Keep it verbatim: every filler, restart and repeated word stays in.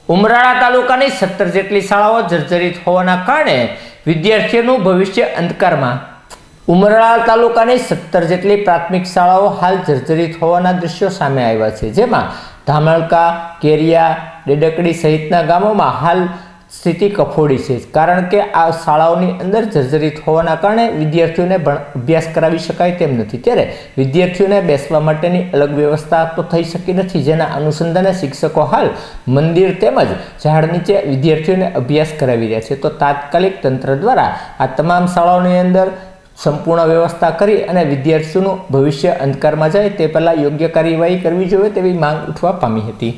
ઉમરાળા તાલુકાની સત્તર જેટલી શાળાઓ જર્જરિત હોવાના કારણે વિદ્યાર્થીઓનું ભવિષ્ય અંધકારમાં। ઉમરાળા તાલુકાની સત્તર જેટલી પ્રાથમિક શાળાઓ હાલ જર્જરિત હોવાના દ્રશ્યો સામે આવ્યા છે, જેમાં ધામણકા, કેરિયા, ડેડકડી સહિતના ગામોમાં હાલ સ્થિતિ કફોડી છે, કારણ કે આ શાળાઓની અંદર જર્જરિત હોવાના કારણે વિદ્યાર્થીઓને અભ્યાસ કરાવી શકાય તેમ નથી। ત્યારે વિદ્યાર્થીઓને બેસવા માટેની અલગ વ્યવસ્થા તો થઈ શકી નથી, જેના અનુસંધાને શિક્ષકો હાલ મંદિર તેમજ ઝાડ નીચે વિદ્યાર્થીઓને અભ્યાસ કરાવી રહ્યા છે। તો તાત્કાલિક તંત્ર દ્વારા આ તમામ શાળાઓની અંદર સંપૂર્ણ વ્યવસ્થા કરી અને વિદ્યાર્થીઓનું ભવિષ્ય અંધકારમાં જાય તે પહેલા યોગ્ય કાર્યવાહી કરવી જોઈએ તેવી માંગ ઉઠવા પામી હતી।